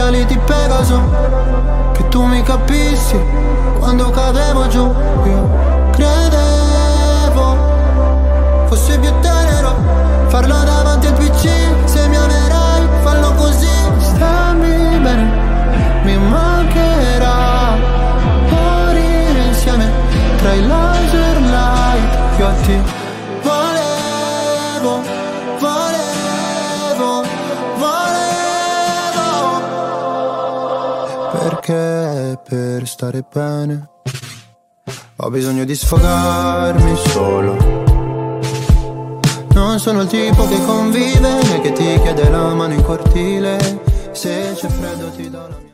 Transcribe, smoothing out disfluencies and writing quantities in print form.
ali di Pegaso, che tu mi capissi quando cadevo giù. Io credevo fosse più tenero farlo davanti al PC. Se mi amerai, fallo così. Stammi bene, mi mancherà morire insieme tra i laser light. Io a te volevo, volevo, volevo, perché per stare bene ho bisogno di sfogarmi solo. Non sono il tipo che convive né che ti chiede la mano in cortile. Se c'è freddo ti do la mia.